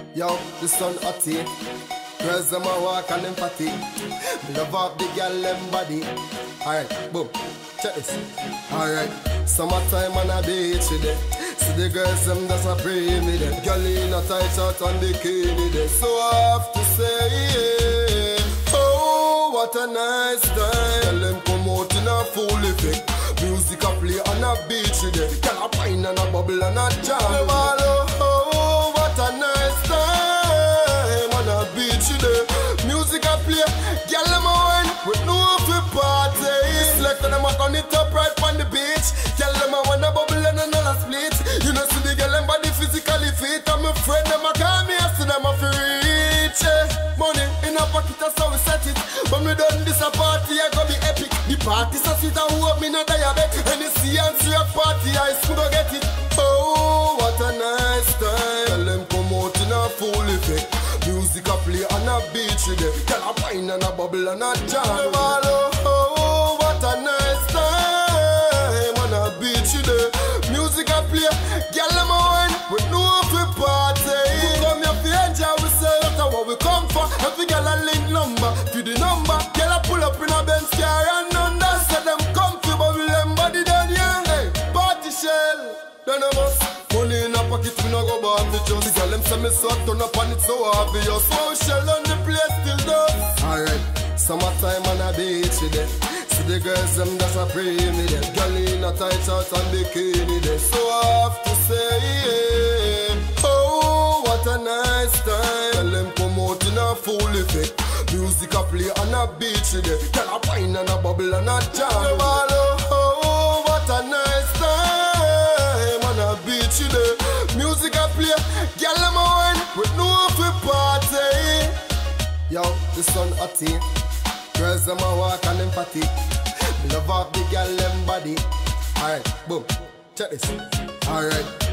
Yo, the sun hot here. Girls them a walk and them fatty. Me love up the girl them body. Alright, boom, check this. Alright, summertime on a beach today. See the girls them just a pray me there. Girl in a tight shirt and bikini there. So I have to say, yeah. Oh, what a nice time. Girl them come out in a full effect. Music a play on a beach today. Girl a pine and a bubble and a jam. Oh, what a nice time on a beach today. Music a play, girl them a wine with no free party. Select them a turn it up right on the beach. Girl them a wanna bubble and another split. You know see the girl them body physically fit. I'm a friend them a call me so them a free reach. Money in a pocket that's how we set it. When we done this a party I go be epic. The party so sweet and hope me not diabetic. And you see and see a party I soon go get it. Oh, what a nice time. Tell them come out in a full effect. Music a play on a beach today. Tell a pine and a bubble and a jam. Oh, what a nice time on a beach today. Music a play, girl them a wine with no free party. We come here for enjoy we say that's what we come for. Every girl a link number, for the number. Girl a pull up in a Benz car and under. Say them comfy but we them body done yeah. Hey, party shell. None of us money in a pocket, we no go back to just. The girl them say me so turn up and it's so obvious. So shell on the place still does. Alright, summertime on a beach today. See the girls them just a pray me there. Girl in a tight shirt and bikini there. So I have to say yeah. Oh, what a nice time. Girl them come out in a full effect. Music a play on a beach today. Girl a wine and a bubble and a jam. Oh, what a nice time on a beach today. Music a play, girl them a wine with no free party. Yo, the sun hot here. Girls them a walk and them fatty. Love up the girl them body. Alright, boom, check this. Alright.